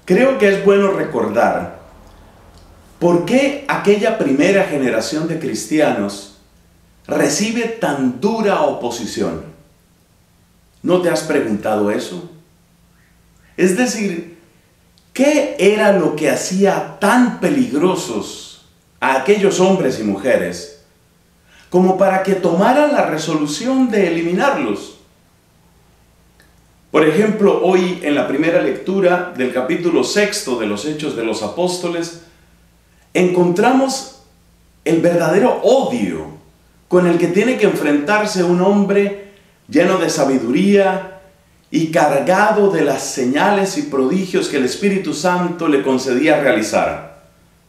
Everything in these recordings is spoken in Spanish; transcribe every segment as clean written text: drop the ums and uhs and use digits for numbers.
Creo que es bueno recordar por qué aquella primera generación de cristianos recibe tan dura oposición. ¿No te has preguntado eso? Es decir, ¿qué era lo que hacía tan peligrosos a aquellos hombres y mujeres como para que tomaran la resolución de eliminarlos? Por ejemplo, hoy en la primera lectura del capítulo 6 de los Hechos de los Apóstoles, encontramos el verdadero odio con el que tiene que enfrentarse un hombre lleno de sabiduría y cargado de las señales y prodigios que el Espíritu Santo le concedía realizar.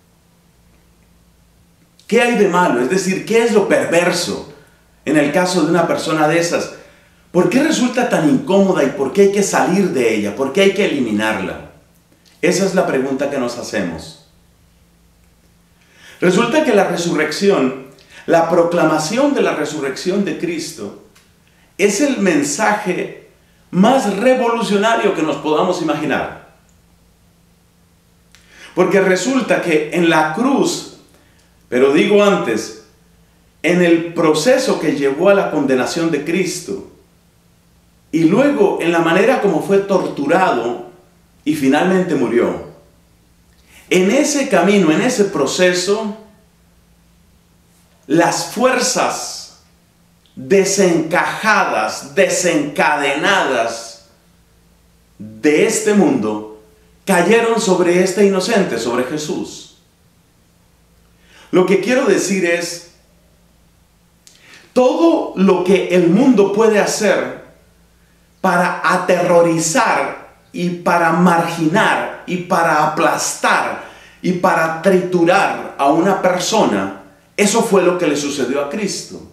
¿Qué hay de malo? Es decir, ¿qué es lo perverso en el caso de una persona de esas? ¿Por qué resulta tan incómoda y por qué hay que salir de ella? ¿Por qué hay que eliminarla? Esa es la pregunta que nos hacemos. Resulta que la resurrección, la proclamación de la resurrección de Cristo, es el mensaje más revolucionario que nos podamos imaginar. Porque resulta que en la cruz, pero digo antes, en el proceso que llevó a la condenación de Cristo, y luego en la manera como fue torturado y finalmente murió, en ese camino, en ese proceso, las fuerzas desencajadas, desencadenadas de este mundo, cayeron sobre este inocente, sobre Jesús. Lo que quiero decir es, todo lo que el mundo puede hacer para aterrorizar y para marginar y para aplastar y para triturar a una persona, eso fue lo que le sucedió a Cristo.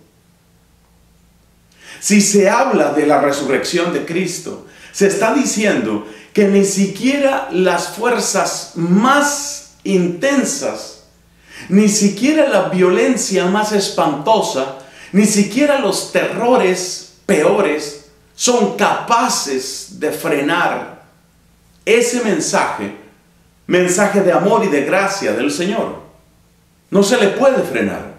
Si se habla de la resurrección de Cristo, se está diciendo que ni siquiera las fuerzas más intensas, ni siquiera la violencia más espantosa, ni siquiera los terrores peores son capaces de frenar ese mensaje, mensaje de amor y de gracia del Señor. No se le puede frenar.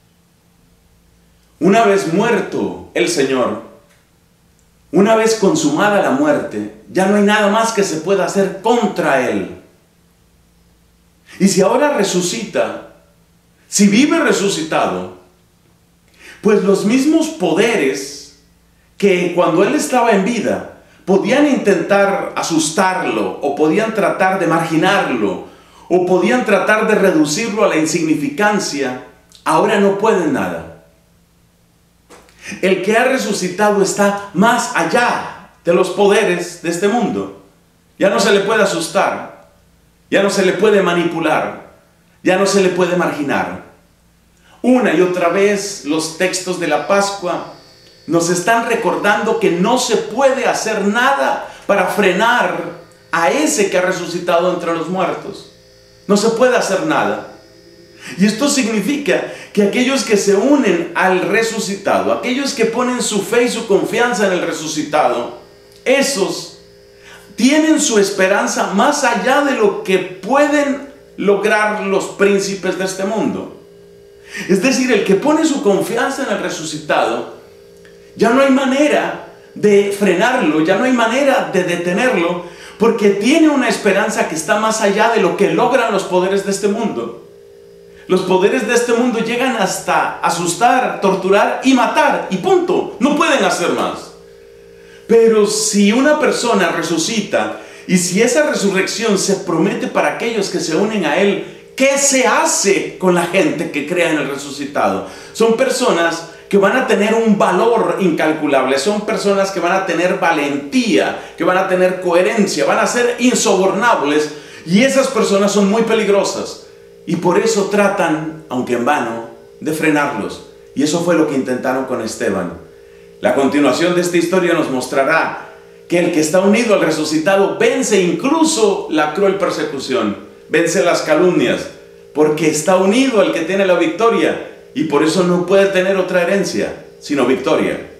Una vez muerto el Señor, una vez consumada la muerte, ya no hay nada más que se pueda hacer contra Él. Y si ahora resucita, si vive resucitado, pues los mismos poderes que cuando Él estaba en vida podían intentar asustarlo, o podían tratar de marginarlo, o podían tratar de reducirlo a la insignificancia, ahora no pueden nada. El que ha resucitado está más allá de los poderes de este mundo. Ya no se le puede asustar, ya no se le puede manipular, ya no se le puede marginar. Una y otra vez los textos de la Pascua nos están recordando que no se puede hacer nada para frenar a ese que ha resucitado entre los muertos. No se puede hacer nada. Y esto significa que aquellos que se unen al resucitado, aquellos que ponen su fe y su confianza en el resucitado, esos tienen su esperanza más allá de lo que pueden lograr los príncipes de este mundo. Es decir, el que pone su confianza en el resucitado, ya no hay manera de frenarlo, ya no hay manera de detenerlo, porque tiene una esperanza que está más allá de lo que logran los poderes de este mundo. Los poderes de este mundo llegan hasta asustar, torturar y matar, y punto. No pueden hacer más. Pero si una persona resucita, y si esa resurrección se promete para aquellos que se unen a Él, ¿qué se hace con la gente que crea en el resucitado? Son personas que van a tener un valor incalculable, son personas que van a tener valentía, que van a tener coherencia, van a ser insobornables, y esas personas son muy peligrosas, y por eso tratan, aunque en vano, de frenarlos. Y eso fue lo que intentaron con Esteban. La continuación de esta historia nos mostrará que el que está unido al resucitado vence incluso la cruel persecución, vence las calumnias, porque está unido al que tiene la victoria, y por eso no puede tener otra herencia, sino victoria.